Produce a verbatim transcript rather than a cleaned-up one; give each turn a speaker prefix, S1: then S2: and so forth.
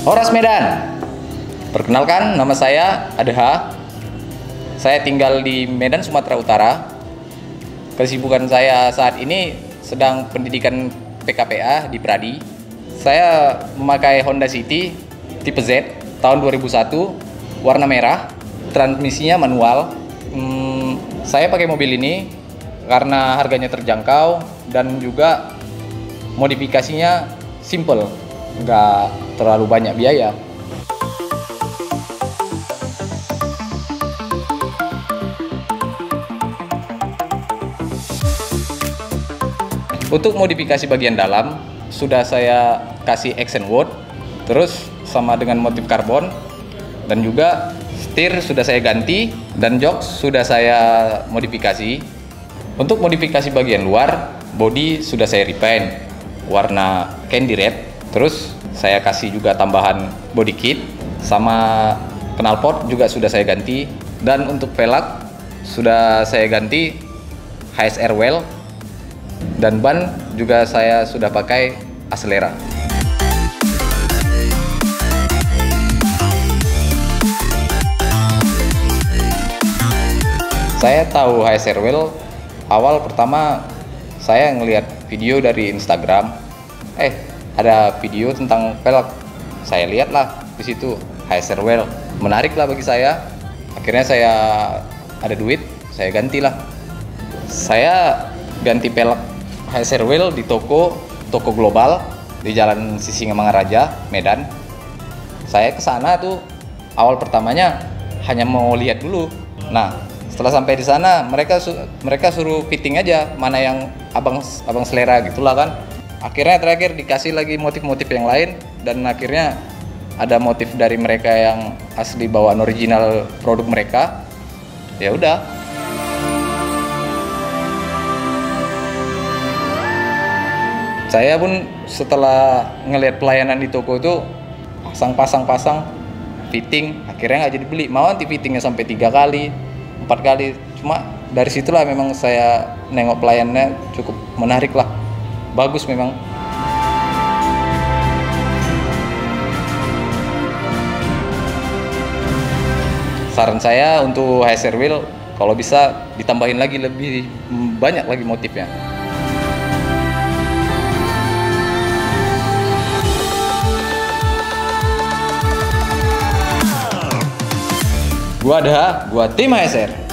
S1: Horas Medan. Perkenalkan, nama saya Adha. Saya tinggal di Medan, Sumatera Utara. Kesibukan saya saat ini sedang pendidikan P K P A di Pradi. Saya memakai Honda City tipe Z tahun dua ribu satu, warna merah, transmisinya manual. Hmm, saya pakai mobil ini karena harganya terjangkau dan juga modifikasinya simple, nggak terlalu banyak biaya. Untuk modifikasi bagian dalam sudah saya kasih accent wood, terus sama dengan motif karbon, dan juga setir sudah saya ganti dan jok sudah saya modifikasi. Untuk modifikasi bagian luar, bodi sudah saya repaint warna candy red, terus saya kasih juga tambahan body kit, sama knalpot juga sudah saya ganti, dan untuk velg sudah saya ganti H S R well, dan ban juga saya sudah pakai Acelera. Saya tahu H S R well awal pertama saya ngelihat video dari Instagram. Eh, ada video tentang velg. Saya lihatlah di situ H S R well. Menarik lah bagi saya. Akhirnya saya ada duit, saya gantilah. Saya ganti velg H S R well di toko toko global di Jalan Sisingamangaraja, Medan. Saya ke sana tuh awal pertamanya hanya mau lihat dulu. Nah, setelah sampai di sana mereka su mereka suruh fitting aja mana yang abang abang selera gitulah kan. Akhirnya terakhir dikasih lagi motif-motif yang lain, dan akhirnya ada motif dari mereka yang asli bawaan original produk mereka. Ya udah. Saya pun setelah ngelihat pelayanan di toko itu pasang-pasang-pasang fitting, akhirnya nggak jadi beli. Mau nanti fittingnya sampai tiga kali, empat kali. Cuma dari situlah memang saya nengok pelayanannya cukup menarik lah, bagus memang. Saran saya untuk H S R well kalau bisa ditambahin lagi lebih banyak lagi motifnya. Gua ada, gua tim H S R.